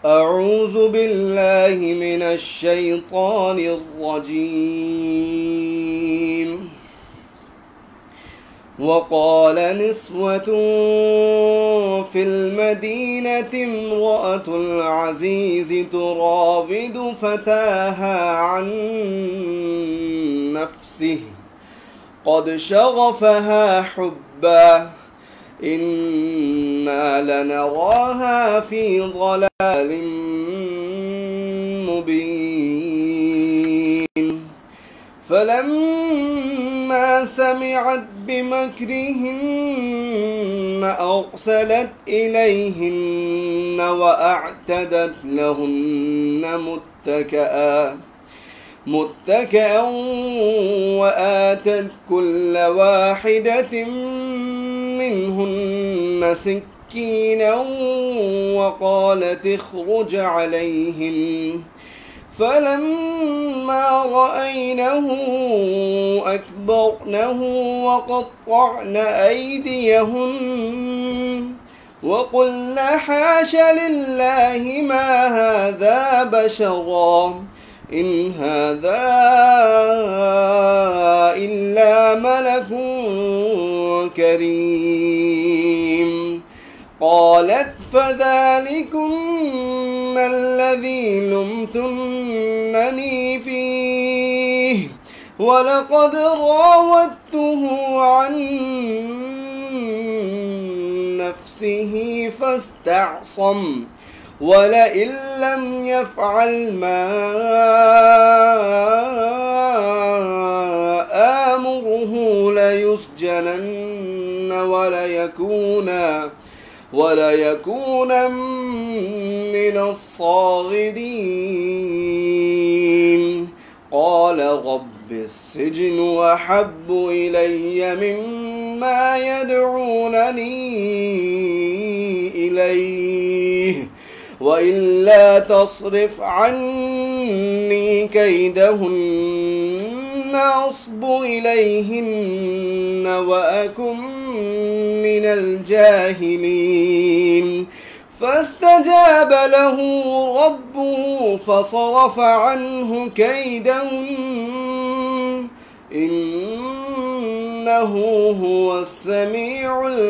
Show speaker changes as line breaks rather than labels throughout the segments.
أعوذ بالله من الشيطان الرجيم. وقال نسوة في المدينة امرأة العزيز تراود فتاها عن نفسه قد شغفها حبا إنا لنراها في ضلال مبين. فلما سمعت بمكرهن أرسلت إليهن وأعتدت لهن متكئا وآتت كل واحدة منهن سكينا وقالت اخرج عليهن. فلما رأينه أكبرنه وقطعن أيديهن وقلن حاش لله ما هذا بشرا إن هذا إلا ملك كريم. قالت فذلكن الذي لمتنني فيه ولقد راودته عن نفسه فاستعصم ولئن لم يفعل ما آمره ليسجنن وليكون من الصاغرين. قال رب السجن أحب إلي مما يدعونني إليه وإلا تصرف عني كيدهن أصب إليهن وأكن من الجاهلين. فاستجاب له ربه فصرف عنه كيدهن إنه هو السميع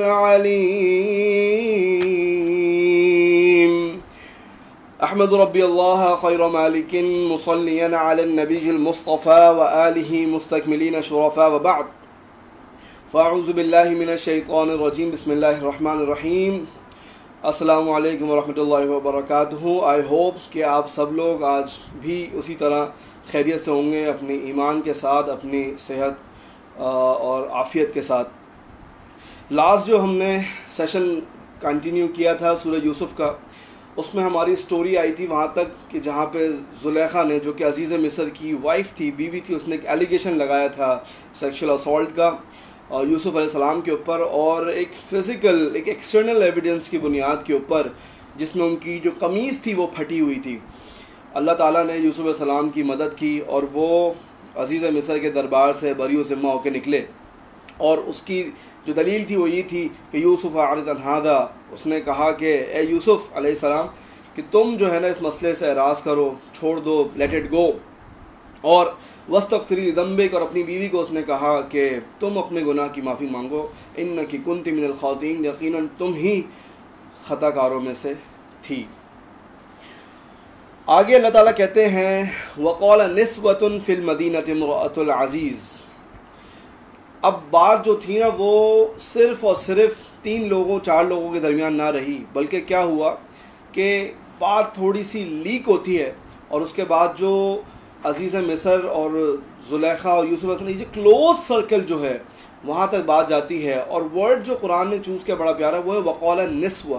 العليم. أحمد ربي الله خير مالك مصليا على النبي المصطفى وآله مستكملين شرفاء وبعد فأعوذ بالله من الشيطان الرجيم بسم الله الرحمن الرحيم. السلام علیکم ورحمۃ اللہ وبرکاتہ. آئی ہوپ کہ آپ سب لوگ آج بھی اسی طرح خیریت سے ہوں گے، اپنی ایمان کے ساتھ، اپنی صحت اور عافیت کے ساتھ. لاسٹ جو ہم نے سیشن کنٹینیو کیا تھا سورہ یوسف کا، اس میں ہماری سٹوری آئی تھی وہاں تک کہ جہاں پہ زلیخا نے، جو کہ عزیز مصر کی وائف تھی، بیوی تھی، اس نے ایک ایلیگیشن لگایا تھا سیکشل اسالٹ کا یوسف علیہ السلام کے اوپر، اور ایک فزیکل، ایک ایکسٹرنل ایویڈنس کی بنیاد کے اوپر، جس میں ان کی جو قمیض تھی وہ پھٹی ہوئی تھی. اللہ تعالیٰ نے یوسف علیہ السلام کی مدد کی اور وہ عزیز مصر کے دربار سے بری و ذمہ ہو کے نکلے. اور اس کی جو دلیل تھی وہ یہ تھی کہ یوسف اعرض عن ھذا، اس نے کہا کہ اے یوسف علیہ السلام کہ تم جو ہے نا اس مسئلے سے اعراض کرو، چھوڑ دو، لیٹ اٹ گو. اور واستغفری لذنبک، اور اپنی بیوی کو اس نے کہا کہ تم اپنے گناہ کی معافی مانگو، انکی کنت من الخاطئین، یقیناً تم ہی خطا کاروں میں سے تھی. آگے اللہ تعالیٰ کہتے ہیں وقال نسوۃ فی المدینۃ امرأۃ العزیز. اب بات جو تھی نا وہ صرف اور صرف 3 لوگوں 4 لوگوں کے درمیان نہ رہی، بلکہ کیا ہوا کہ بات تھوڑی سی لیک ہوتی ہے اور اس کے بعد جو عزیز مصر اور زلیخا اور یوسف علیہ السلام، یہ کلوز سرکل جو ہے وہاں تک بات جاتی ہے. اور ورڈ جو قرآن نے چوز کیا بڑا پیارا، وہ ہے وقال نسوہ،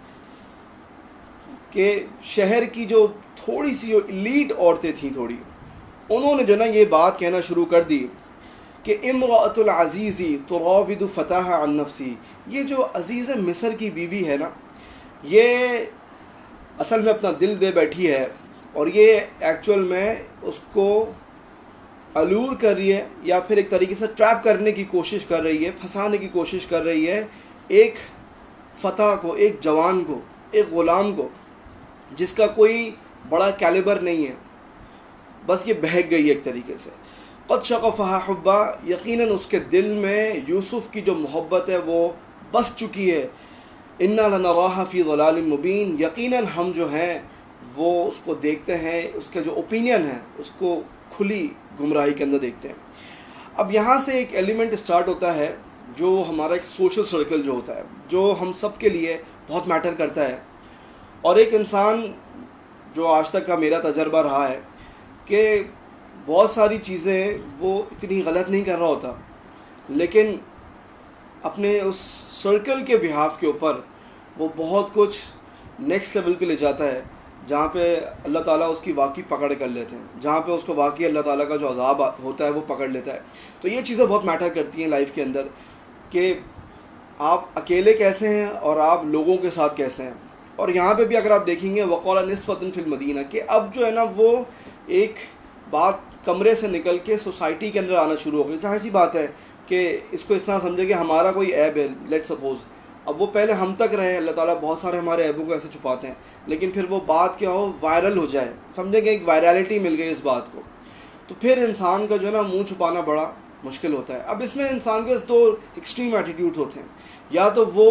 کہ شہر کی جو تھوڑی سی جو ایلیٹ عورتیں تھیں تھوڑی، انہوں نے جو نا یہ بات کہنا شروع کر دی کہ امرأۃ العزیز تراود فتاها عن نفسی. یہ جو عزیز مصر کی بیوی ہے نا، یہ اصل میں اپنا دل دے بیٹھی ہے اور یہ ایکچول میں اس کو الور کر رہی ہے یا پھر ایک طریقے سے ٹریپ کرنے کی کوشش کر رہی ہے، پھنسانے کی کوشش کر رہی ہے ایک فتح کو، ایک جوان کو، ایک غلام کو. جس کا کوئی بڑا کیلیبر نہیں ہے، بس یہ بہک گئی ایک طریقے سے. قد شغفها حبا، یقیناً اس کے دل میں یوسف کی جو محبت ہے وہ بس چکی ہے. انا لنراها فی ضلال مبین، یقیناً ہم جو ہیں وہ اس کو دیکھتے ہیں، اس کا جو اوپینین ہے اس کو کھلی گمراہی کے اندر دیکھتے ہیں. اب یہاں سے ایک ایلیمنٹ اسٹارٹ ہوتا ہے جو ہمارا ایک سوشل سرکل جو ہوتا ہے، جو ہم سب کے لیے بہت میٹر کرتا ہے. اور ایک انسان جو آج تک کا میرا تجربہ رہا ہے کہ بہت ساری چیزیں وہ اتنی غلط نہیں کر رہا ہوتا، لیکن اپنے اس سرکل کے بہاف کے اوپر وہ بہت کچھ نیکسٹ لیول پہ لے جاتا ہے، جہاں پہ اللہ تعالیٰ اس کی واقعی پکڑ کر لیتے ہیں، جہاں پہ اس کو واقعی اللہ تعالیٰ کا جو عذاب ہوتا ہے وہ پکڑ لیتا ہے. تو یہ چیزیں بہت میٹر کرتی ہیں لائف کے اندر کہ آپ اکیلے کیسے ہیں اور آپ لوگوں کے ساتھ کیسے ہیں. اور یہاں پہ بھی اگر آپ دیکھیں گے وقال نسوۃ فی المدینہ، کہ اب جو ہے نا وہ ایک بات کمرے سے نکل کے سوسائٹی کے اندر آنا شروع ہو گئی. ظاہر سی بات ہے کہ اس کو اس طرح سمجھے کہ ہمارا کوئی عیب ہے، لیٹ سپوز، اب وہ پہلے ہم تک رہے، اللہ تعالیٰ بہت سارے ہمارے عیبوں کو ایسے چھپاتے ہیں، لیکن پھر وہ بات کیا ہو، وائرل ہو جائے، سمجھیں کہ ایک وائرالٹی مل گئی اس بات کو، تو پھر انسان کا جو ہے نا منہ چھپانا بڑا مشکل ہوتا ہے. اب اس میں انسان کے دو ایکسٹریم ایٹیٹیوڈز ہوتے ہیں، یا تو وہ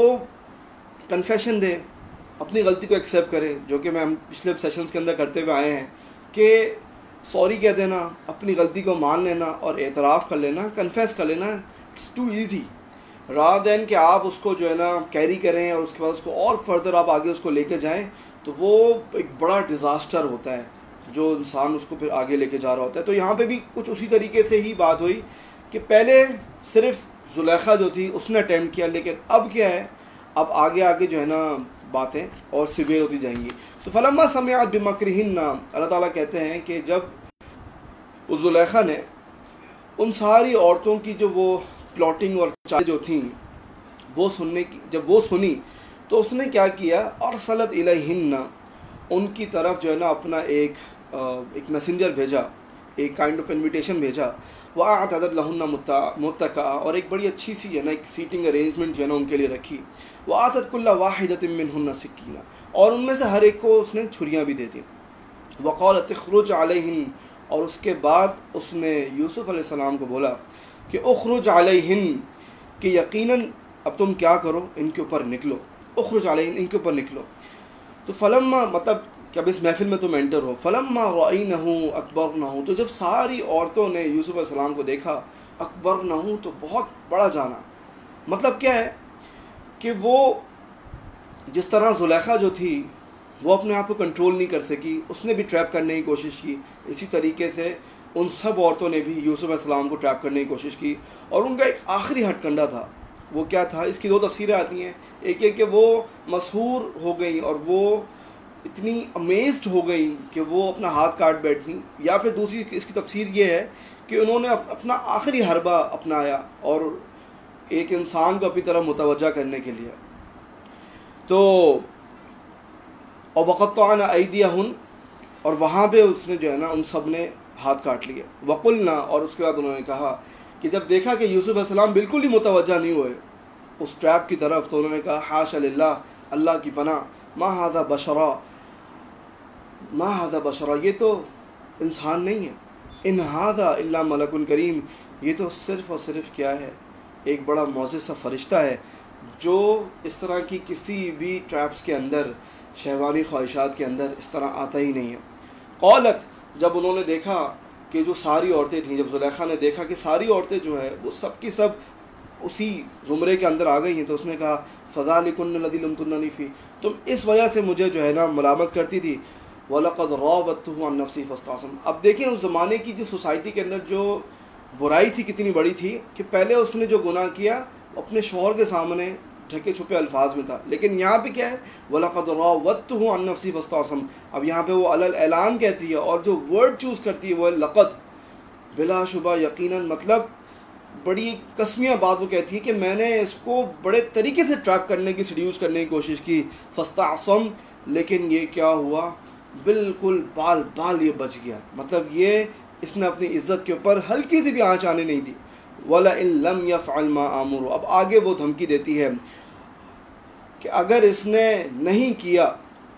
کنفیشن دے، اپنی غلطی کو ایکسیپٹ کرے، جو کہ میں ہم پچھلے سیشنز کے اندر کرتے ہوئے آئے ہیں کہ سوری کہہ دینا، اپنی غلطی کو مان لینا اور اعتراف کر لینا، کنفیس کر لینا، it's too easy rather than کہ آپ اس کو جو ہے نا کیری کریں اور اس کے بعد اس کو اور فردر آپ آگے اس کو لے کے جائیں، تو وہ ایک بڑا ڈیزاسٹر ہوتا ہے جو انسان اس کو پھر آگے لے کے جا رہا ہوتا ہے. تو یہاں پہ بھی کچھ اسی طریقے سے ہی بات ہوئی کہ پہلے صرف زلیخا جو تھی اس نے اٹیمپٹ کیا، لیکن اب کیا ہے، اب آگے آگے جو ہے نا باتیں اور سیویئر ہوتی جائیں گی. تو فلما سمعت بمکرہن، اللہ تعالیٰ کہتے ہیں کہ جب اس زلیخا نے ان ساری عورتوں کی جو وہ پلاٹنگ اور چالیں جو تھیں وہ سننے کی، جب وہ سنی تو اس نے کیا کیا، ارسلت الیہن، ان کی طرف جو ہے نا اپنا ایک میسنجر بھیجا، ایک کائنڈ آف انویٹیشن بھیجا. وَأَعْتَدَتْ لَهُنَّ مُتَّكَأً، اور ایک بڑی اچھی سی ہے نا ایک سیٹنگ ارینجمنٹ جو ہے نا ان کے لیے رکھی. وَآتَتْ كُلَّ وَاحِدَةٍ مِّنْهُنَّ سِكِّينًا، اور ان میں سے ہر ایک کو اس نے چھریاں بھی دے دی. وَقَالَتِ اخْرُجْ عَلَيْهِنْ، اور اس کے بعد اس نے یوسف علیہ السلام کو بولا کہ اخرج علیہن، کہ یقیناً اب تم کیا کرو، ان کے اوپر نکلو، اخرج علیہن، ان کے اوپر نکلو. تو فلما، مطلب کہ اب اس محفل میں تم انٹر ہو، فلما رأینہ اکبرنہ، تو جب ساری عورتوں نے یوسف علیہ السلام کو دیکھا، اکبرنہ، تو بہت بڑا جانا. مطلب کیا ہے کہ وہ جس طرح زلیخا جو تھی وہ اپنے آپ کو کنٹرول نہیں کر سکی، اس نے بھی ٹریپ کرنے کی کوشش کی، اسی طریقے سے ان سب عورتوں نے بھی یوسف علیہ السلام کو ٹریپ کرنے کی کوشش کی. اور ان کا ایک آخری ہتھ کنڈا تھا، وہ کیا تھا، اس کی دو تفسیریں آتی ہیں. ایک کہ وہ مسحور ہو گئیں اور وہ اتنی امیزڈ ہو گئیں کہ وہ اپنا ہاتھ کاٹ بیٹھیں، یا پھر دوسری اس کی تفسیر یہ ہے کہ انہوں نے اپنا آخری حربہ اپنایا اور ایک انسان کو اپنی طرف متوجہ کرنے کے لیے. تو اور وقطعن ایدیہن، اور وہاں پہ اس نے جو ہے نا ان سب نے ہاتھ کاٹ لیے. وقلنا، اور اس کے بعد انہوں نے کہا کہ جب دیکھا کہ یوسف علیہ السلام بالکل ہی متوجہ نہیں ہوئے اس ٹریپ کی طرف، تو انہوں نے کہا حاش للہ، اللہ کی پناہ، ما ھذا بشرا، ما ھذا بشرا، یہ تو انسان نہیں ہے، ان ھذا الا ملک کریم، یہ تو صرف اور صرف کیا ہے، ایک بڑا معزز سا فرشتہ ہے جو اس طرح کی کسی بھی ٹریپس کے اندر، شہوانی خواہشات کے اندر اس طرح آتا ہی نہیں ہے. قالت، جب انہوں نے دیکھا کہ جو ساری عورتیں تھیں، جب زلیخا نے دیکھا کہ ساری عورتیں جو ہے وہ سب کی سب اسی زمرے کے اندر آ گئی ہیں، تو اس نے کہا فذالکن الذی لمتننی فیہ، تم اس وجہ سے مجھے جو ہے نا ملامت کرتی تھی. وَلَقَدْ رَاوَدتُّهُ عَن نَفْسِهِ فَاسْتَعْصَمَ. اب دیکھیں اس زمانے کی جو سوسائٹی کے اندر جو برائی تھی کتنی بڑی تھی کہ پہلے اس نے جو گناہ کیا اپنے شوہر کے سامنے ڈھکے چھپے الفاظ میں تھا، لیکن یہاں پہ کیا ہے، وَلَقَدْ رَاوَدتُّهُ عَن نَفْسِهِ فَاسْتَعْصَمَ. اب یہاں پہ وہ علی الاعلان کہتی ہے اور جو ورڈ چوز کرتی ہے وہ لقد، بلا شبہ، یقیناً، مطلب بڑی قسمیہ بات وہ کہتی ہے کہ میں نے اس کو بڑے طریقے سے ٹریپ کرنے کی، سیڈیوس کرنے کی کوشش کی. فاستعصم، لیکن یہ کیا ہوا، بالکل بال یہ بچ گیا. مطلب یہ اس نے اپنی عزت کے اوپر ہلکی سی بھی آنچ آنے نہیں دی. وَلَئِن لَمْ يَفْعَلْ مَا آمُرُ، اب آگے وہ دھمکی دیتی ہے کہ اگر اس نے نہیں کیا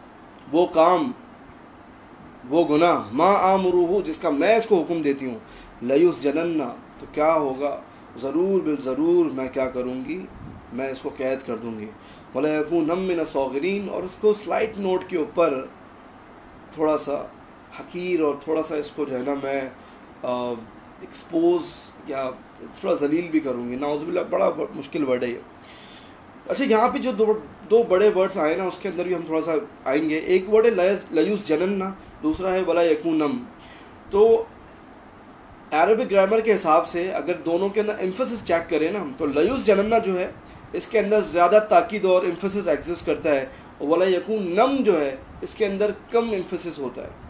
وہ کام وہ گناہ ما آمرہ جس کا میں اس کو حکم دیتی ہوں لیسجنن تو کیا ہوگا ضرور بالضرور میں کیا کروں گی میں اس کو قید کر دوں گی وَلَيَكُونَ مِنَ الصَّاغِرِينَ اور اس کو سلائٹ نوٹ کے اوپر تھوڑا سا حقیر اور تھوڑا سا اس کو جو ہے نا میں ایکسپوز یا تھوڑا ذلیل بھی کروں گی. نعوذ باللہ بڑا مشکل ورڈ ہے یہ. اچھا یہاں پہ جو دو بڑے ورڈز آئے نا اس کے اندر بھی ہم تھوڑا سا آئیں گے. ایک ورڈ ہے لیسجنن دوسرا ہے وَلَيَكُونَ. تو عربک گرامر کے حساب سے اگر دونوں کے اندر ایمفسس چیک کریں نا تو لیسجنن جو ہے اس کے اندر زیادہ تاکید اور ایمفسس ایگزسٹ کرتا ہے اور وَلَيَكُونَ جو ہے اس کے اندر کم ایمفسس ہوتا ہے.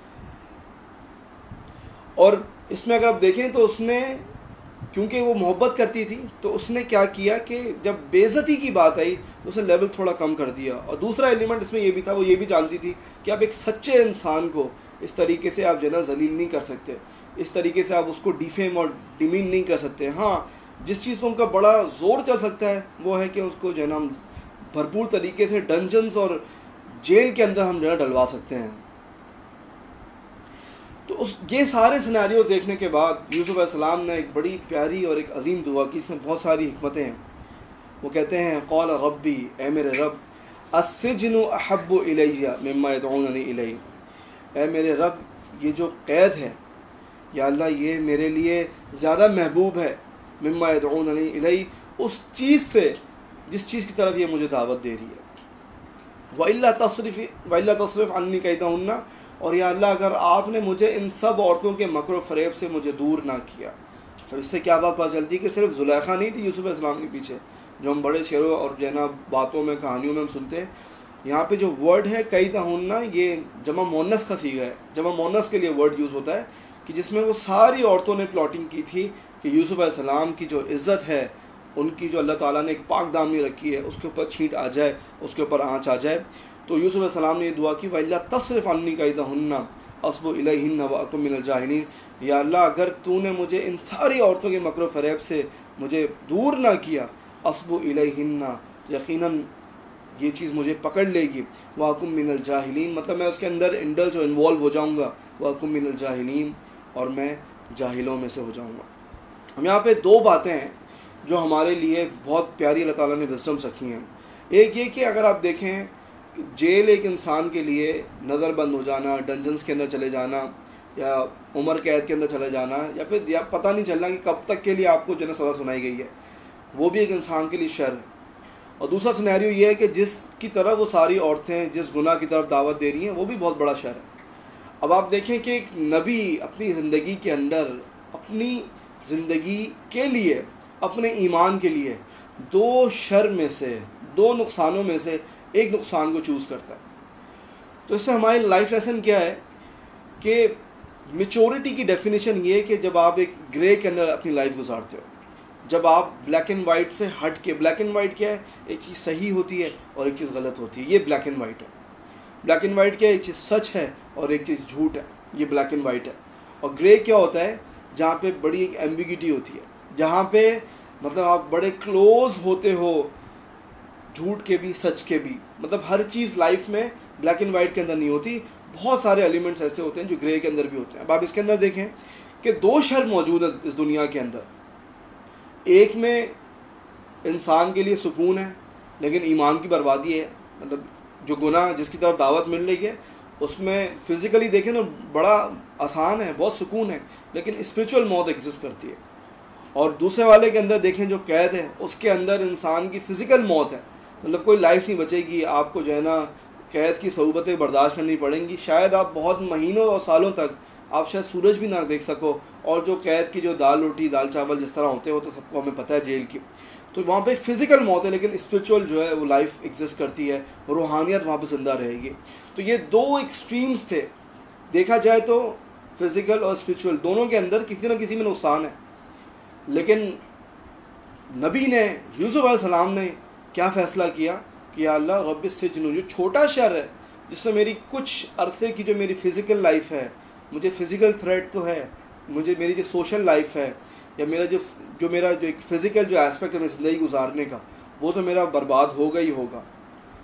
اور اس میں اگر آپ دیکھیں تو اس نے کیونکہ وہ محبت کرتی تھی تو اس نے کیا کیا کہ جب بے عزتی کی بات آئی تو اس نے لیول تھوڑا کم کر دیا. اور دوسرا ایلیمنٹ اس میں یہ بھی تھا وہ یہ بھی جانتی تھی کہ آپ ایک سچے انسان کو اس طریقے سے آپ جو ہے نا ذلیل نہیں کر سکتے, اس طریقے سے آپ اس کو ڈیفیم اور ڈیمین نہیں کر سکتے. ہاں جس چیز پہ ان کا بڑا زور چل سکتا ہے وہ ہے کہ اس کو جو ہے نا ہم بھرپور طریقے سے ڈنجنز اور جیل کے اندر ہم جو ہے ڈلوا سکتے ہیں. تو یہ سارے سیناریو دیکھنے کے بعد یوسف علیہ السلام نے ایک بڑی پیاری اور ایک عظیم دعا کی. اس میں بہت ساری حکمتیں ہیں. وہ کہتے ہیں قال ربی اے میرے رب السجن احب الی مما یدعوننی الیہ, اے میرے رب یہ جو قید ہے یا اللہ یہ میرے لیے زیادہ محبوب ہے مما یدعوننی الیہ اس چیز سے جس چیز کی طرف یہ مجھے دعوت دے رہی ہے. وَإِلَّا تَصْرِفْ عَنِّي كَيْدَهُنَّ اور یا اللہ اگر آپ نے مجھے ان سب عورتوں کے مکر و فریب سے مجھے دور نہ کیا. تو اس سے کیا بات پتہ چلتی کہ صرف زلیخا نہیں تھی یوسف علیہ السلام کے پیچھے جو ہم بڑے شعروں اور جو ہے نا باتوں میں کہانیوں میں ہم سنتے ہیں. یہاں پہ جو ورڈ ہے کیدہن یہ جمع مونس کا صیغہ ہے. جمع مونس کے لیے ورڈ یوز ہوتا ہے کہ جس میں وہ ساری عورتوں نے پلاٹنگ کی تھی کہ یوسف علیہ السلام کی جو عزت ہے ان کی جو اللہ تعالیٰ نے ایک پاک دامنی رکھی ہے اس کے اوپر چھینٹ آ جائے, اس کے اوپر آنچ آ جائے. تو یوسف علیہ السلام نے یہ دعا کی وَإِلَّا تَصْرِفْ عَنِّي كَيْدَهُنَّ اصب الیہن وَأَكُن مِّنَ الْجَاهِلِينَ. یا اللہ اگر تو نے مجھے ان ساری عورتوں کے مکر و فریب سے مجھے دور نہ کیا اصب الیہن یقیناً یہ چیز مجھے پکڑ لے گی. وَأَكُن مِّنَ الْجَاهِلِينَ مطلب میں اس کے اندر انڈلج اور انوالو ہو جاؤں گا. وَأَكُن مِّنَ الْجَاهِلِينَ اور میں جاہلوں میں سے ہو جاؤں گا. ہم یہاں پہ دو باتیں ہیں جو ہمارے لیے بہت پیاری اللہ تعالیٰ نے وزڈمس رکھی ہیں. ایک یہ کہ اگر آپ دیکھیں جیل ایک انسان کے لیے نظر بند ہو جانا, ڈنجنز کے اندر چلے جانا یا عمر قید کے اندر چلے جانا یا پھر یا پتہ نہیں چلنا کہ کب تک کے لیے آپ کو جو ہے سزا سنائی گئی ہے, وہ بھی ایک انسان کے لیے شر ہے. اور دوسرا سینیریو یہ ہے کہ جس کی طرف وہ ساری عورتیں جس گناہ کی طرف دعوت دے رہی ہیں وہ بھی بہت بڑا شر ہے. اب آپ دیکھیں کہ ایک نبی اپنی زندگی کے اندر اپنی زندگی کے لیے اپنے ایمان کے لیے دو شر میں سے دو نقصانوں میں سے ایک نقصان کو چوز کرتا ہے. تو اس سے ہماری لائف لیسن کیا ہے کہ میچورٹی کی ڈیفینیشن یہ کہ جب آپ ایک گرے کے اندر اپنی لائف گزارتے ہو, جب آپ بلیک اینڈ وائٹ سے ہٹ کے, بلیک اینڈ وائٹ کیا ہے ایک چیز صحیح ہوتی ہے اور ایک چیز غلط ہوتی ہے, یہ بلیک اینڈ وائٹ ہے. بلیک اینڈ وائٹ کیا ہے ایک چیز سچ ہے اور ایک چیز جھوٹ ہے, یہ بلیک اینڈ وائٹ ہے. اور گرے کیا ہوتا ہے جہاں پہ بڑی ایک ایمبیگیٹی ہوتی ہے, جہاں پہ مطلب آپ بڑے کلوز ہوتے ہو جھوٹ کے بھی سچ کے بھی. مطلب ہر چیز لائف میں بلیک اینڈ وائٹ کے اندر نہیں ہوتی, بہت سارے ایلیمنٹس ایسے ہوتے ہیں جو گرے کے اندر بھی ہوتے ہیں. اب آپ اس کے اندر دیکھیں کہ دو شر موجود ہیں اس دنیا کے اندر. ایک میں انسان کے لیے سکون ہے لیکن ایمان کی بربادی ہے. مطلب جو گناہ جس کی طرف دعوت مل رہی ہے اس میں فزیکلی دیکھیں تو بڑا آسان ہے, بہت سکون ہے, لیکن اسپریچول موت ایگزسٹ کرتی ہے. اور دوسرے والے کے اندر دیکھیں جو قید ہے اس کے اندر انسان کی فزیکل موت ہے, مطلب کوئی لائف نہیں بچے گی. آپ کو جو ہے نا قید کی صعوبتیں برداشت کرنی پڑیں گی. شاید آپ بہت مہینوں اور سالوں تک آپ شاید سورج بھی نہ دیکھ سکو. اور جو قید کی جو دال روٹی دال چاول جس طرح ہوتے ہو تو سب کو ہمیں پتہ ہے جیل کی, تو وہاں پہ فزیکل موت ہے لیکن اسپریچول جو ہے وہ لائف ایگزسٹ کرتی ہے, روحانیت وہاں پہ زندہ رہے گی. تو یہ دو ایکسٹریمز تھے, دیکھا جائے تو فزیکل اور اسپریچول دونوں کے اندر کسی نہ کسی میں نقصان ہے. لیکن نبی نے یوسف علیہ السلام نے کیا فیصلہ کیا کہ یا اللہ رب السجن, جو چھوٹا شر ہے جس میں میری کچھ عرصے کی جو میری فزیکل لائف ہے, مجھے فزیکل تھریٹ تو ہے, مجھے میری جو سوشل لائف ہے یا میرا جو میرا ایک فزیکل جو ایسپیکٹ ہے میری زندگی گزارنے کا, وہ تو میرا برباد ہوگا ہی ہوگا.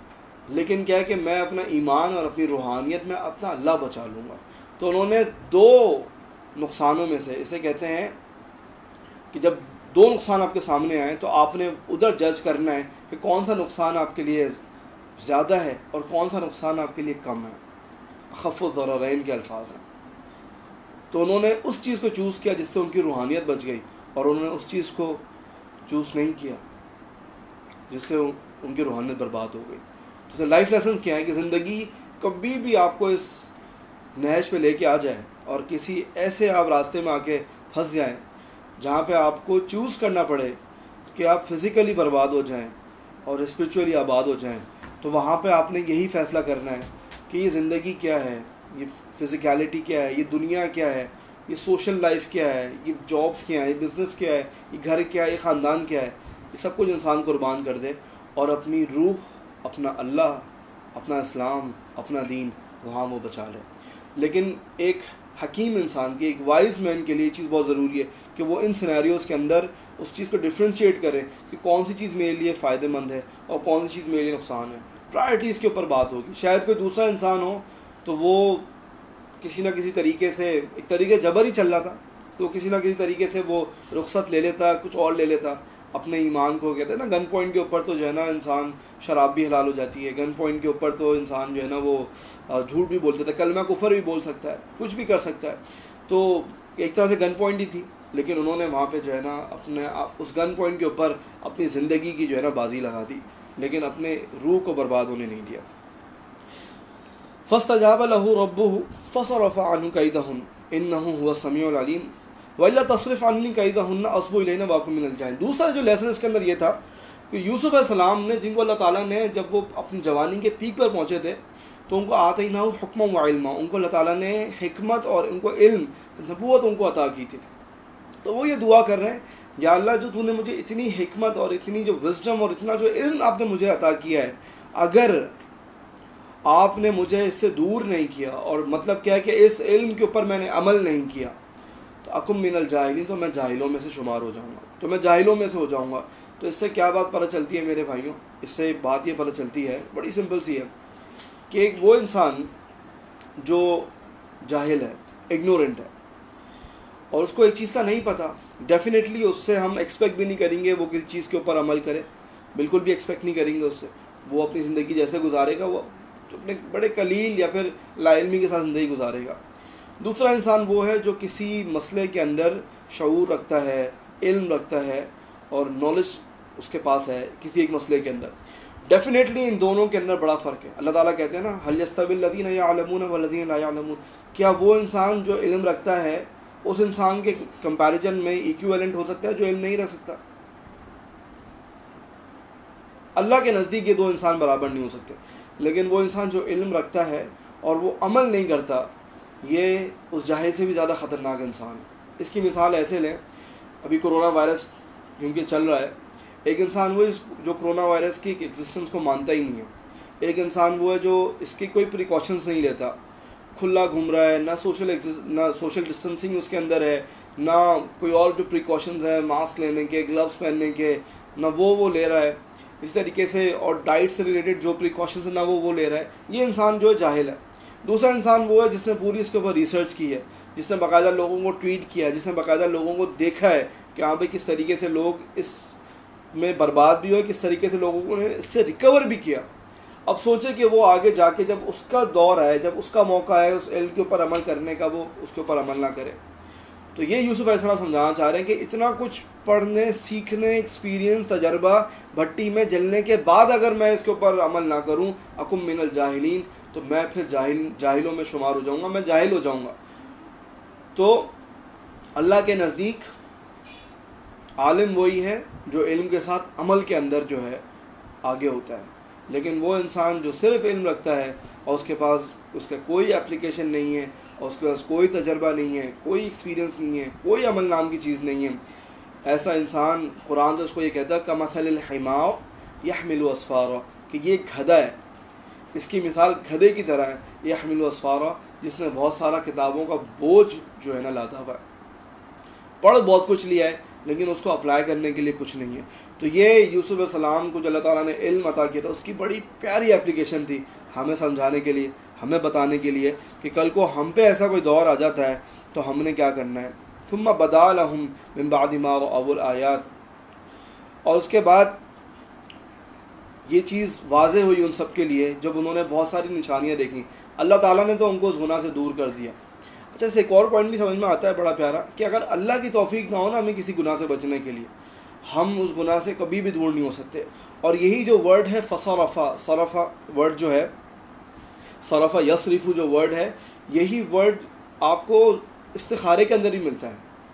لیکن کیا ہے کہ میں اپنا ایمان اور اپنی روحانیت میں اپنا اللہ بچا لوں گا. تو انہوں نے 2 نقصانوں میں سے، اسے کہتے ہیں کہ جب 2 نقصان آپ کے سامنے آئیں تو آپ نے ادھر جج کرنا ہے کہ کون سا نقصان آپ کے لیے زیادہ ہے اور کون سا نقصان آپ کے لیے کم ہے. اخف الضررین کے الفاظ ہیں. تو انہوں نے اس چیز کو چوز کیا جس سے ان کی روحانیت بچ گئی، اور انہوں نے اس چیز کو چوز نہیں کیا جس سے ان کی روحانیت برباد ہو گئی. تو لائف لیسنس کیا ہے کہ زندگی کبھی بھی آپ کو اس نہج پہ لے کے آ جائے اور کسی ایسے آپ راستے میں آ کے پھنس جائیں جہاں پہ آپ کو چوز کرنا پڑے کہ آپ فزیکلی برباد ہو جائیں اور اسپرچولی آباد ہو جائیں، تو وہاں پہ آپ نے یہی فیصلہ کرنا ہے کہ یہ زندگی کیا ہے، یہ فزیکالٹی کیا ہے، یہ دنیا کیا ہے، یہ سوشل لائف کیا ہے، یہ جابس کیا ہے، یہ بزنس کیا ہے، یہ گھر کیا ہے، یہ خاندان کیا ہے. یہ سب کچھ انسان قربان کر دے اور اپنی روح، اپنا اللہ، اپنا اسلام، اپنا دین وہاں وہ بچا لے. لیکن ایک حکیم انسان کی، ایک وائز مین کے لیے یہ چیز بہت ضروری ہے کہ وہ ان سینیریوز کے اندر اس چیز کو ڈفرینشیٹ کرے کہ کون سی چیز میرے لیے فائدہ مند ہے اور کون سی چیز میرے لیے نقصان ہے. پرائرٹیز کے اوپر بات ہوگی. شاید کوئی دوسرا انسان ہو تو وہ کسی نہ کسی طریقے سے، ایک طریقے جبر ہی چل رہا تھا تو کسی نہ کسی طریقے سے وہ رخصت لے لیتا، کچھ اور لے لیتا اپنے ایمان کو. کہتے ہیں نا گن پوائنٹ کے اوپر تو جو ہے نا انسان شراب بھی حلال ہو جاتی ہے، گن پوائنٹ کے اوپر تو انسان جو ہے نا وہ جھوٹ بھی بول سکتا ہے، کلمہ کفر بھی بول سکتا ہے، کچھ بھی کر سکتا ہے. تو ایک طرح سے گن پوائنٹ ہی تھی، لیکن انہوں نے وہاں پہ جو ہے نا اپنے اس گن پوائنٹ کے اوپر اپنی زندگی کی جو ہے نا بازی لگا دی، لیکن اپنے روح کو برباد ہونے نہیں دیا. فاستجاب له ربه فصرف عنه كيدهن انه هو السميع العليم والا تصرف عني كيدهن اصب الينا واكن من الجاهلين. دوسرا جو لیسن اس کے اندر یہ تھا کہ یوسف علیہ السلام نے، جن کو اللہ تعالیٰ نے جب وہ اپنی جوانی کے پیک پر پہنچے تھے تو ان کو آتیناہ حکما و علما، ان کو اللہ تعالیٰ نے حکمت اور ان کو علم، نبوت ان کو عطا کی تھی. تو وہ یہ دعا کر رہے ہیں، یا اللہ جو تو نے مجھے اتنی حکمت اور اتنی جو وزڈم اور اتنا جو علم آپ نے مجھے عطا کیا ہے، اگر آپ نے مجھے اس سے دور نہیں کیا، اور مطلب کیا ہے کہ اس علم کے اوپر میں نے عمل نہیں کیا، تو اکم من الجاہلین، تو میں جاہلوں میں سے شمار ہو جاؤں گا، تو میں جاہلوں میں سے ہو جاؤں گا. تو اس سے کیا بات پتہ چلتی ہے میرے بھائیوں؟ اس سے بات یہ پتہ چلتی ہے، بڑی سمپل سی ہے، کہ ایک وہ انسان جو جاہل ہے، اگنورنٹ ہے، اور اس کو ایک چیز کا نہیں پتہ، ڈیفینیٹلی اس سے ہم ایکسپیکٹ بھی نہیں کریں گے وہ کسی چیز کے اوپر عمل کرے، بالکل بھی ایکسپیکٹ نہیں کریں گے اس سے. وہ اپنی زندگی جیسے گزارے گا، وہ اپنے بڑے قلیل یا پھر لا علمی کے ساتھ زندگی گزارے گا. دوسرا انسان وہ ہے جو کسی مسئلے کے اندر شعور رکھتا ہے، علم رکھتا ہے اور نالج اس کے پاس ہے کسی ایک مسئلے کے اندر. ڈیفینیٹلی ان دونوں کے اندر بڑا فرق ہے. اللہ تعالیٰ کہتے ہیں نا هل يستوي الذين يعلمون والذين لا يعلمون، کیا وہ انسان جو علم رکھتا ہے اس انسان کے کمپیریزن میں ایکویلنٹ ہو سکتا ہے جو علم نہیں رکھ سکتا؟ اللہ کے نزدیک یہ 2 انسان برابر نہیں ہو سکتے. لیکن وہ انسان جو علم رکھتا ہے اور وہ عمل نہیں کرتا، یہ اس جاہل سے بھی زیادہ خطرناک انسان ہے. اس کی مثال ایسے لیں، ابھی کرونا وائرس کیونکہ چل رہا ہے، ایک انسان وہ جو کرونا وائرس کی ایگزسٹنس کو مانتا ہی نہیں ہے. ایک انسان وہ ہے جو اس کی کوئی پریکاشنز نہیں لیتا، کھلا گھوم رہا ہے، نہ سوشل ڈسٹینسنگ اس کے اندر ہے، نہ کوئی اور جو پریکاشنز ہیں ماسک لینے کے، گلوز پہننے کے، نہ وہ لے رہا ہے اس طریقے سے، اور ڈائٹ سے ریلیٹڈ جو پریکاشنز ہیں نہ وہ لے رہا ہے. یہ انسان جو ہے جاہل ہے. دوسرا انسان وہ ہے جس نے پوری اس کے اوپر ریسرچ کی ہے، جس نے باقاعدہ لوگوں کو ٹویٹ کیا ہے، جس نے باقاعدہ لوگوں کو دیکھا ہے کہ ہاں بھائی کس طریقے سے لوگ اس میں برباد بھی ہوئے، کس طریقے سے لوگوں نے اس سے ریکور بھی کیا. اب سوچے کہ وہ آگے جا کے جب اس کا دور آئے، جب اس کا موقع آئے اس علم کے اوپر عمل کرنے کا، وہ اس کے اوپر عمل نہ کرے. تو یہ یوسف علیہ السلام سمجھانا چاہ رہے ہیں کہ اتنا کچھ پڑھنے، سیکھنے، ایکسپیرینس، تجربہ، بھٹی میں جلنے کے بعد اگر میں اس کے اوپر عمل نہ کروں، اکم من الجاہلین، تو میں پھر جاہلوں میں شمار ہو جاؤں گا، میں جاہل ہو جاؤں گا. تو اللہ کے نزدیک عالم وہی ہے جو علم کے ساتھ عمل کے اندر جو ہے آگے ہوتا ہے. لیکن وہ انسان جو صرف علم رکھتا ہے اور اس کے پاس اس کا کوئی اپلیکیشن نہیں ہے، اور اس کے پاس کوئی تجربہ نہیں ہے، کوئی ایکسپیرینس نہیں ہے، کوئی عمل نام کی چیز نہیں ہے، ایسا انسان قرآن تو اس کو یہ کہتا ہے کمثل الحمار یحمل اسفارا، کہ یہ گدھا ہے، اس کی مثال گدھے کی طرح ہے، یحمل اسفارا، جس نے بہت سارا کتابوں کا بوجھ جو ہے نا لادا ہوا ہے، پڑھ بہت کچھ لیا ہے لیکن اس کو اپلائی کرنے کے لیے کچھ نہیں ہے. تو یہ یوسف علیہ السلام کو جو اللہ تعالیٰ نے علم عطا کیا تھا، اس کی بڑی پیاری اپلیکیشن تھی ہمیں سمجھانے کے لیے، ہمیں بتانے کے لیے کہ کل کو ہم پہ ایسا کوئی دور آ جاتا ہے تو ہم نے کیا کرنا ہے. ثم بدا لهم من بعد ما رأوا الآیات، اور اس کے بعد یہ چیز واضح ہوئی ان سب کے لیے جب انہوں نے بہت ساری نشانیاں دیکھیں. اللہ تعالیٰ نے تو ان کو اس گناہ سے دور کر دیا. اچھا، اس ایک اور پوائنٹ بھی سمجھ میں آتا ہے بڑا پیارا، کہ اگر اللہ کی توفیق نہ ہو نا ہمیں کسی گناہ سے بچنے کے لیے، ہم اس گناہ سے کبھی بھی دور نہیں ہو سکتے. اور یہی جو ورڈ ہے فصرفا، صرفا ورڈ جو ہے، صرفا یصرف جو ورڈ ہے، یہی ورڈ آپ کو استخارے کے اندر ہی ملتا ہے.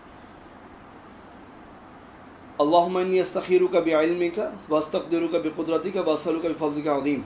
اللہم انی استخیرک بعلمک واستقدرک بقدرتک واسألک بفضلک العظیم.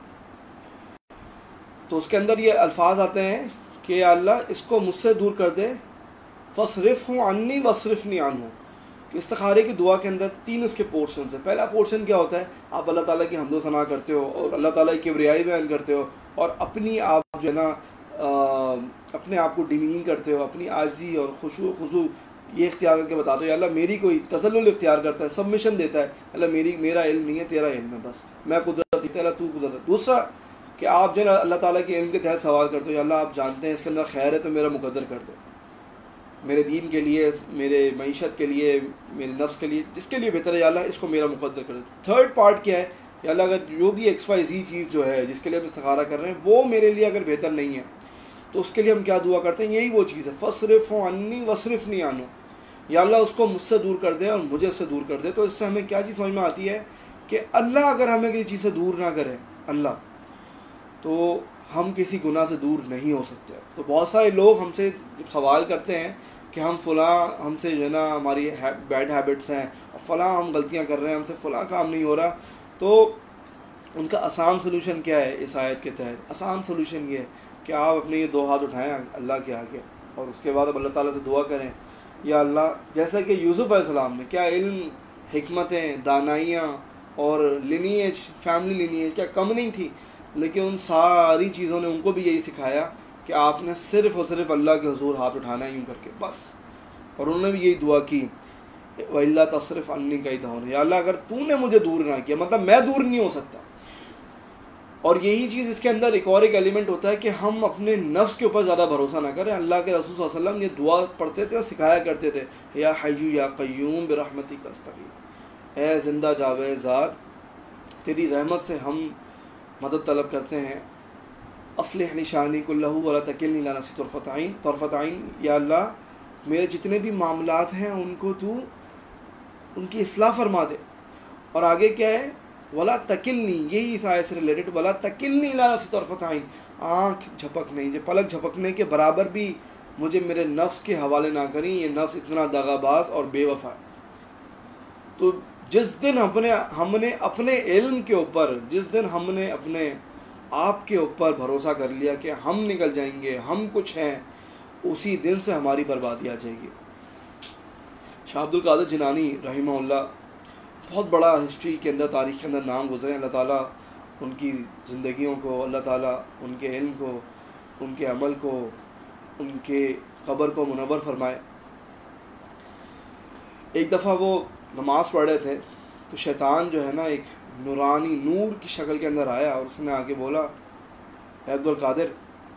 تو اس کے اندر یہ الفاظ آتے ہیں کہ یا اللہ اس کو مجھ سے دور کر دے، فصرفہ عنی واصرفنی عنہ. کہ استخارے کی دعا کے اندر 3 اس کے پورشنز ہیں. پہلا پورشن کیا ہوتا ہے؟ آپ اللہ تعالیٰ کی حمد و ثنا کرتے ہو اور اللہ تعالیٰ کی کبریائی بیان کرتے ہو، اور اپنی آپ جو ہے نا اپنے آپ کو ڈیمین کرتے ہو، اپنی عاجزی اور خضوع یہ اختیار کر کے بتاتے ہو یا اللہ میری کوئی تذلل اختیار کرتا ہے، سبمیشن دیتا ہے، اللہ میرا علم نہیں ہے تیرا علم ہے، بس میں قدرت اللہ تو قدرت. دوسرا کہ آپ جو ہے اللہ تعالیٰ کے علم کے تحت سوال کرتے ہو، یا اللہ آپ جانتے ہیں اس کے اندر خیر ہے تو میرا مقدر کر دے، میرے دین کے لیے، میرے معیشت کے لیے، میرے نفس کے لیے، جس کے لیے بہتر ہے یا اللہ اس کو میرا مقدر کر دے. تھرڈ پارٹ کیا ہے؟ یا اللہ اگر جو بھی XYZ چیز جو ہے جس کے لیے ہم استخارہ کر رہے ہیں وہ میرے لیے اگر بہتر نہیں ہے تو اس کے لیے ہم کیا دعا کرتے ہیں؟ یہی وہ چیز ہے، فصرف عنی وصرفنی عنہ. یا اللہ اس کو مجھ سے دور کر دے اور مجھے اس سے دور کر دے. تو اس سے ہمیں کیا چیز سمجھ میں آتی ہے کہ اللہ اگر ہمیں کسی چیز سے دور نہ کرے اللہ، تو ہم کسی گناہ سے دور نہیں ہو سکتے. تو بہت سارے لوگ ہم سے سوال کرتے ہیں کہ ہم فلاں ہم سے جو ہے نا ہماری بیڈ ہیبٹس ہیں، فلاں ہم غلطیاں کر رہے ہیں، ہم سے فلاں کام نہیں ہو رہا. تو ان کا آسان سلوشن کیا ہے اس آیت کے تحت؟ آسان سلوشن یہ ہے کہ آپ اپنے یہ 2 ہاتھ اٹھائیں اللہ کے آگے اور اس کے بعد اب اللہ تعالیٰ سے دعا کریں، یا اللہ جیسا کہ یوسف علیہ السلام نے کیا علم، حکمتیں، دانائیاں اور لینیج، فیملی لینیج کیا کم نہیں تھی، لیکن ان ساری چیزوں نے ان کو بھی یہی سکھایا کہ آپ نے صرف اور صرف اللہ کے حضور ہاتھ اٹھانا ہے یوں کر کے بس. اور انہوں نے بھی یہی دعا کی، وَإِلَّا تَصْرِفْ عَنِّي كَيْدَهُنَّ، یا اللہ اگر تو نے مجھے دور نہ کیا، مطلب میں دور نہیں ہو سکتا. اور یہی چیز اس کے اندر ایک اور ایک ایلیمنٹ ہوتا ہے کہ ہم اپنے نفس کے اوپر زیادہ بھروسہ نہ کریں. اللہ کے رسول صلی اللہ علیہ وسلم یہ دعا پڑھتے تھے اور سکھایا کرتے تھے، یا حی یا قیوم برحمتک استغیث، اے زندہ جاوید ذات تیری رحمت سے ہم مدد طلب کرتے ہیں. اصلح لی شانی کلہ ولا تکلنی الی نفسی طرفۃ عین، یا اللہ میرے جتنے بھی معاملات ہیں ان کو تو ان کی اصلاح فرما دے. اور آگے کیا ہے؟ ولا تکلنی، یہی اس آیت سے ریلیٹڈ، ولا تکلنی الی نفسی طرفۃ عین، آنکھ جھپکنے، جو پلک جھپکنے کے برابر بھی مجھے میرے نفس کے حوالے نہ کریں، یہ نفس اتنا دغا باز اور بے وفا ہے. تو جس دن ہم نے اپنے علم کے اوپر، جس دن ہم نے اپنے آپ کے اوپر بھروسہ کر لیا کہ ہم نکل جائیں گے، ہم کچھ ہیں، اسی دن سے ہماری بربادی آ جائے گی. شاہ عبد القادر جیلانی رحمہ اللہ بہت بڑا ہسٹری کے اندر، تاریخ کے اندر نام گزرے. اللہ تعالیٰ ان کی زندگیوں کو، اللہ تعالیٰ ان کے علم کو، ان کے عمل کو، ان کے قبر کو منور فرمائے. ایک دفعہ وہ نماز پڑھ رہے تھے تو شیطان جو ہے نا ایک نورانی نور کی شکل کے اندر آیا اور اس نے آگے بولا، اے عبد القادر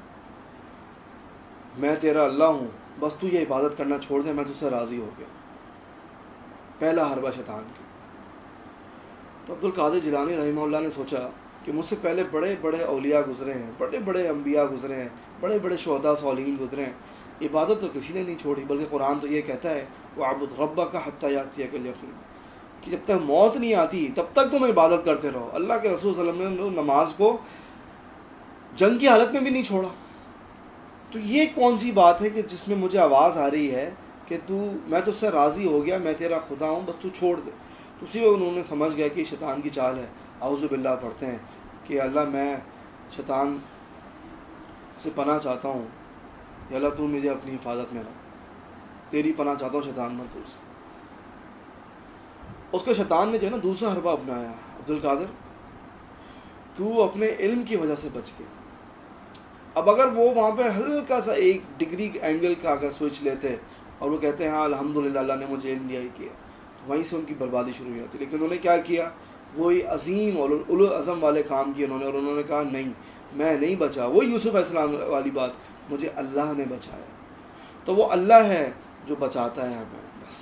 میں تیرا اللہ ہوں، بس تو یہ عبادت کرنا چھوڑ دے، میں تجھ سے راضی ہو گیا. پہلا حربہ شیطان کا. تو عبد القادر جیلانی رحمہ اللہ نے سوچا کہ مجھ سے پہلے بڑے بڑے اولیاء گزرے ہیں، بڑے بڑے انبیاء گزرے ہیں، بڑے بڑے شہداء صالحین گزرے ہیں، عبادت تو کسی نے نہیں چھوڑی، بلکہ قرآن تو یہ کہتا ہے وَاعْبُدْ رَبَّكَ حَتَّىٰ يَأْتِيَكَ الْيَقِينُ، کہ جب تک موت نہیں آتی تب تک تم عبادت کرتے رہو. اللہ کے رسول صلی اللہ علیہ وسلم نے نماز کو جنگ کی حالت میں بھی نہیں چھوڑا. تو یہ کون سی بات ہے کہ جس میں مجھے آواز آ رہی ہے کہ میں تجھ سے راضی ہو گیا، میں تیرا خدا ہوں، بس تو چھوڑ دے. تو اسی وقت انہوں نے سمجھ گیا کہ شیطان کی چال ہے. اعوذ باللہ پڑھتے ہیں کہ اللہ میں شیطان سے پناہ چاہتا ہوں، یا اللہ تو مجھے اپنی حفاظت میں رکھ، تیری پناہ چاہتا ہوں شیطان میں تجھ سے. اس کو شیطان نے جو ہے نا دوسرا حربہ اپنایا، عبد القادر تو اپنے علم کی وجہ سے بچ گیا. اب اگر وہ وہاں پہ ہلکا سا 1 ڈگری اینگل کا اگر سوئچ لیتے اور وہ کہتے ہیں ہاں الحمدللہ اللہ نے مجھے علم دیا ہی کیا، وہیں سے ان کی بربادی شروع ہوئی ہوتی ہے۔ لیکن انہوں نے کیا کیا، وہی عظیم اور اولوالعزم والے کام کیے انہوں نے، اور انہوں نے کہا نہیں میں نہیں بچا، وہ یوسف علیہ السلام والی بات، مجھے اللہ نے بچایا۔ تو وہ اللہ ہے جو بچاتا ہے ہمیں، بس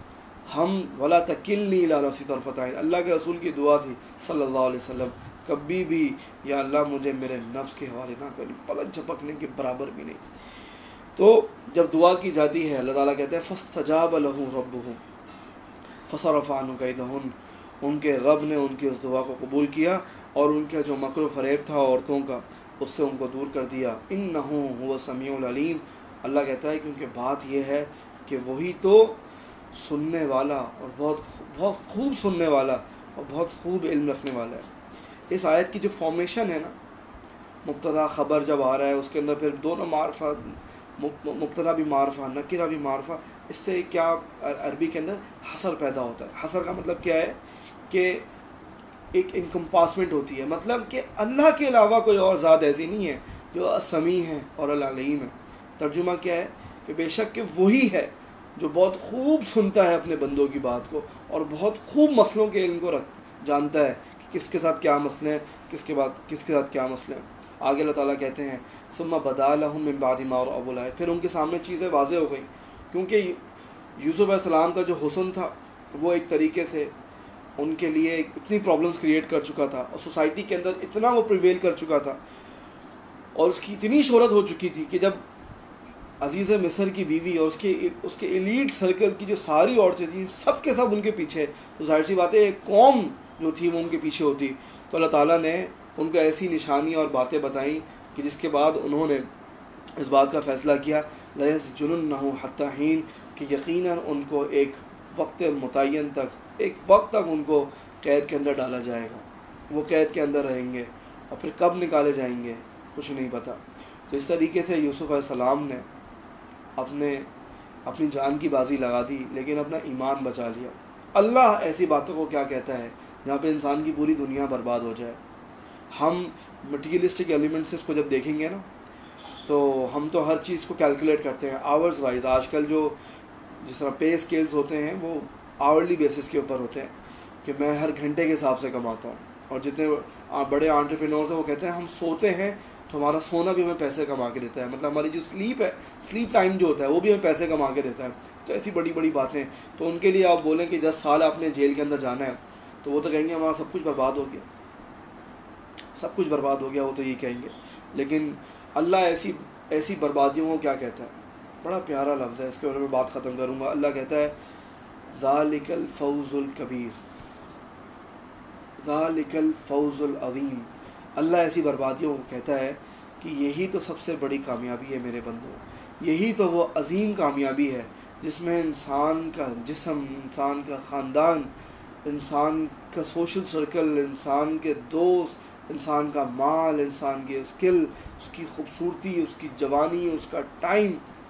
ہم ولا تکلنی الی نفسی طرفۃ عین، اللہ کے رسول کی دعا تھی صلی اللہ علیہ وسلم، کبھی بھی یا اللہ مجھے میرے نفس کے حوالے نہ کریں، پلک جھپکنے کے برابر بھی نہیں۔ تو جب دعا کی جاتی ہے اللہ تعالیٰ کہتے ہیں فاستجاب لہ ربہ فصرف عنہ کیدہن، ان کے رب نے ان کی اس دعا کو قبول کیا اور ان کا جو مکر و فریب تھا عورتوں کا اس سے ان کو دور کر دیا۔ انہ هو السمیع العلیم، اللہ کہتا ہے کیونکہ بات یہ ہے کہ وہی تو سننے والا اور بہت خوب سننے والا اور بہت خوب علم رکھنے والا ہے۔ اس آیت کی جو فارمیشن ہے نا، مبتدا خبر جب آ رہا ہے اس کے اندر پھر دونوں معرفہ، مبتدا بھی معرفہ نکرہ بھی معرفہ، اس سے کیا عربی کے اندر حصر پیدا ہوتا ہے۔ حصر کا مطلب کیا ہے کہ ایک انکمپاسمنٹ ہوتی ہے، مطلب کہ اللہ کے علاوہ کوئی اور ذات ایسی نہیں ہے جو السمیع ہے اور العلیم ہے۔ ترجمہ کیا ہے کہ بے شک کہ وہی ہے جو بہت خوب سنتا ہے اپنے بندوں کی بات کو اور بہت خوب مسئلوں کے علم کو جانتا ہے کہ کس کے ساتھ کیا مسئلے ہیں، کس کے ساتھ کیا مسئلے ہیں۔ آگے اللہ تعالیٰ کہتے ہیں ثم بدا لہم من بعد ما رأوا الآیات، پھر ان کے سامنے چیزیں واضح ہو گئیں، کیونکہ یوسف علیہ السلام کا جو حسن تھا وہ ایک طریقے سے ان کے لیے اتنی پرابلمز کریٹ کر چکا تھا اور سوسائٹی کے اندر اتنا وہ پریویل کر چکا تھا اور اس کی اتنی شہرت ہو چکی تھی کہ جب عزیز مصر کی بیوی اور اس کے ایلیٹ سرکل کی جو ساری عورتیں تھیں سب کے سب ان کے پیچھے، تو ظاہر سی بات ہے ایک قوم جو تھی وہ ان کے پیچھے ہوتی، تو اللہ تعالیٰ نے ان کو ایسی نشانی اور باتیں بتائیں کہ جس کے بعد انہوں نے اس بات کا فیصلہ کیا لَيَسْجُنُنَّهُ حَتَّى حِينٍ، کہ یقیناً ان کو ایک وقت متعین تک، ایک وقت تک ان کو قید کے اندر ڈالا جائے گا، وہ قید کے اندر رہیں گے اور پھر کب نکالے جائیں گے کچھ نہیں پتہ۔ تو اس طریقے سے یوسف علیہ السلام نے اپنی جان کی بازی لگا دی لیکن اپنا ایمان بچا لیا۔ اللہ ایسی باتوں کو کیا کہتا ہے جہاں پہ انسان کی پوری دنیا برباد ہو جائے۔ ہم مٹیریلسٹک ایلیمنٹس کو جب دیکھیں گے نا تو ہم تو ہر چیز کو کیلکولیٹ کرتے ہیں آورز وائز۔ آج کل جو جس طرح پے اسکیلز ہوتے ہیں وہ آورلی بیسس کے اوپر ہوتے ہیں کہ میں ہر گھنٹے کے حساب سے کماتا ہوں، اور جتنے بڑے انٹرپرینورز ہیں وہ کہتے ہیں ہم سوتے ہیں تو ہمارا سونا بھی ہمیں پیسے کما کے دیتا ہے، مطلب ہماری جو سلیپ ہے، سلیپ ٹائم جو ہوتا ہے وہ بھی ہمیں پیسے کما کے دیتا ہے۔ تو ایسی بڑی بڑی باتیں، تو ان کے لیے آپ بولیں کہ 10 سال آپ نے جیل کے اندر جانا ہے تو وہ تو کہیں گے ہمارا سب کچھ برباد ہو گیا، سب کچھ برباد ہو گیا، وہ تو یہی کہیں گے۔ لیکن اللہ ایسی بربادیوں کو کیا کہتا ہے؟ بڑا پیارا لفظ ہے، اس کے بارے میں بات ختم کروں گا۔ اللہ کہتا ہے ذالک الفوز الکبیر، ذالک الفوز العظیم۔ اللہ ایسی بربادیوں کو کہتا ہے کہ یہی تو سب سے بڑی کامیابی ہے میرے بندوں، یہی تو وہ عظیم کامیابی ہے جس میں انسان کا جسم، انسان کا خاندان، انسان کا سوشل سرکل، انسان کے دوست، انسان کا مال، انسان کی اسکل، اس کی خوبصورتی، اس کی جوانی، اس کا ٹائم،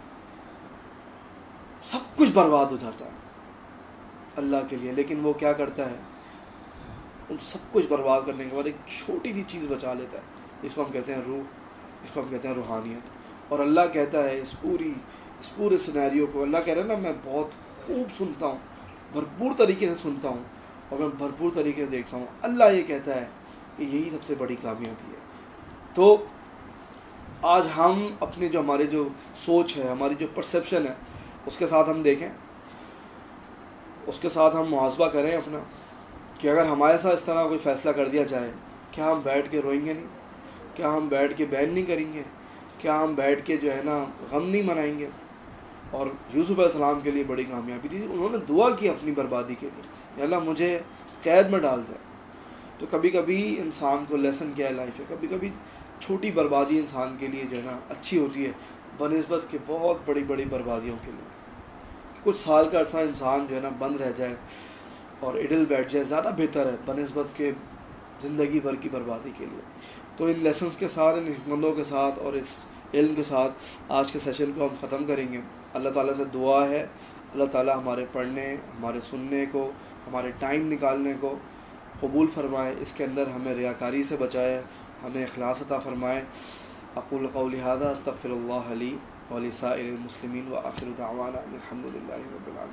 سب کچھ برباد ہو جاتا ہے اللہ کے لیے۔ لیکن وہ کیا کرتا ہے؟ ان سب کچھ برباد کرنے کے بعد ایک چھوٹی سی چیز بچا لیتا ہے، اس کو ہم کہتے ہیں روح، اس کو ہم کہتے ہیں روحانیت۔ اور اللہ کہتا ہے اس پورے سینیریو کو، اللہ کہہ رہا ہے نا میں بہت خوب سنتا ہوں، بھرپور طریقے سے سنتا ہوں اور میں بھرپور طریقے سے دیکھتا ہوں۔ اللہ یہ کہتا ہے کہ یہی سب سے بڑی کامیابی ہے۔ تو آج ہم اپنے جو ہماری جو سوچ ہے، ہماری جو پرسیپشن ہے، اس کے ساتھ ہم دیکھیں، اس کے ساتھ ہم محاسبہ کریں اپنا، کہ اگر ہمارے ساتھ اس طرح کوئی فیصلہ کر دیا جائے، کیا ہم بیٹھ کے روئیں گے نہیں؟ کیا ہم بیٹھ کے بین نہیں کریں گے؟ کیا ہم بیٹھ کے جو ہے نا غم نہیں منائیں گے؟ اور یوسف علیہ السلام کے لیے بڑی کامیابی تھی، انہوں نے دعا کی اپنی بربادی کے لیے کہ اللہ مجھے قید میں ڈال دے۔ تو کبھی کبھی انسان کو لیسن کیا ہے لائف ہے، کبھی کبھی چھوٹی بربادی انسان کے لیے جو ہے نا اچھی ہوتی ہے بنسبت کے بہت بڑی بڑی بربادیوں کے لیے۔ کچھ سال کا عرصہ انسان جو ہے نا بند رہ جائے اور اڈل بیٹھ جائے زیادہ بہتر ہے بنسبت کے زندگی بھر کی بربادی کے لیے۔ تو ان لیسنز کے ساتھ، ان حکمتوں کے ساتھ اور اس علم کے ساتھ آج کے سیشن کو ہم ختم کریں گے۔ اللہ تعالیٰ سے دعا ہے اللہ تعالیٰ ہمارے پڑھنے، ہمارے سننے کو، ہمارے ٹائم نکالنے کو قبول فرمائے، اس کے اندر ہمیں ریاکاری سے بچائے، ہمیں اخلاص عطا فرمائے۔ اقول قولی ھذا استغفر اللہ لی ولسائر المسلمين وآخر دعوانا الحمد لله رب العالمين.